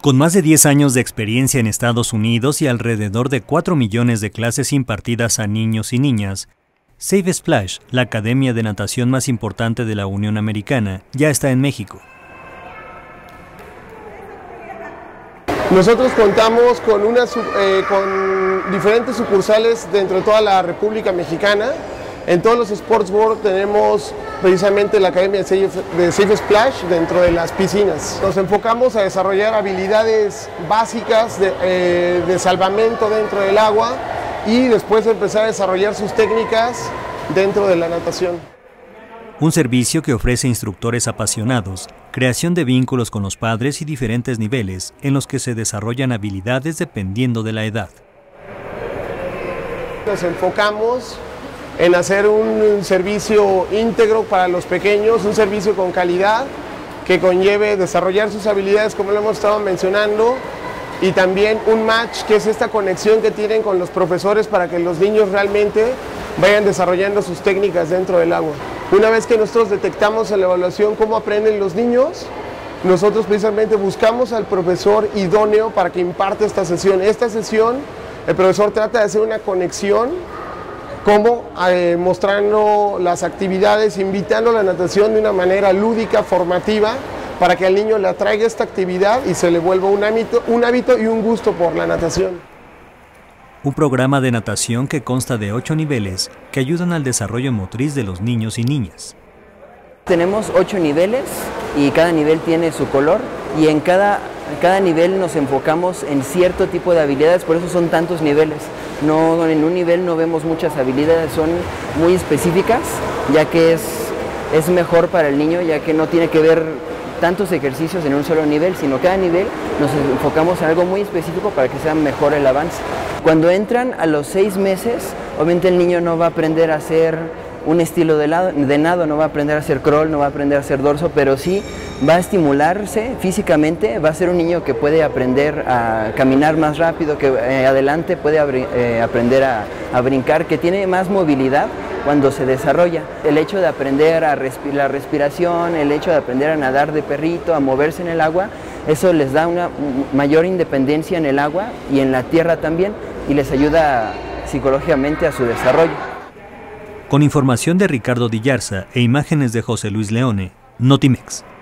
Con más de 10 años de experiencia en Estados Unidos y alrededor de 4 millones de clases impartidas a niños y niñas, Safe Splash, la academia de natación más importante de la Unión Americana, ya está en México. Nosotros contamos con diferentes sucursales dentro de toda la República Mexicana. En todos los Sports World tenemos precisamente la Academia de Safe Splash dentro de las piscinas. Nos enfocamos a desarrollar habilidades básicas de salvamento dentro del agua y después empezar a desarrollar sus técnicas dentro de la natación. Un servicio que ofrece instructores apasionados, creación de vínculos con los padres y diferentes niveles en los que se desarrollan habilidades dependiendo de la edad. Nos enfocamos en hacer un servicio íntegro para los pequeños, un servicio con calidad que conlleve desarrollar sus habilidades como lo hemos estado mencionando y también un match que es esta conexión que tienen con los profesores para que los niños realmente vayan desarrollando sus técnicas dentro del agua. Una vez que nosotros detectamos en la evaluación cómo aprenden los niños, nosotros precisamente buscamos al profesor idóneo para que imparte esta sesión. Esta sesión, el profesor trata de hacer una conexión, como mostrando las actividades, invitando a la natación de una manera lúdica, formativa, para que al niño le atraiga esta actividad y se le vuelva un hábito y un gusto por la natación. Un programa de natación que consta de 8 niveles que ayudan al desarrollo motriz de los niños y niñas. Tenemos 8 niveles y cada nivel tiene su color y en cada nivel nos enfocamos en cierto tipo de habilidades, por eso son tantos niveles. No, en un nivel no vemos muchas habilidades, son muy específicas, ya que es mejor para el niño, ya que no tiene que ver tantos ejercicios en un solo nivel, sino cada nivel nos enfocamos en algo muy específico para que sea mejor el avance. Cuando entran a los 6 meses, obviamente el niño no va a aprender a hacer un estilo de nado, no va a aprender a hacer crawl, no va a aprender a hacer dorso, pero sí va a estimularse físicamente, va a ser un niño que puede aprender a caminar más rápido, que adelante puede aprender a brincar, que tiene más movilidad cuando se desarrolla. El hecho de aprender la respiración, el hecho de aprender a nadar de perrito, a moverse en el agua, eso les da una mayor independencia en el agua y en la tierra también, y les ayuda psicológicamente a su desarrollo. Con información de Ricardo Dillarza e imágenes de José Luis Leone, Notimex.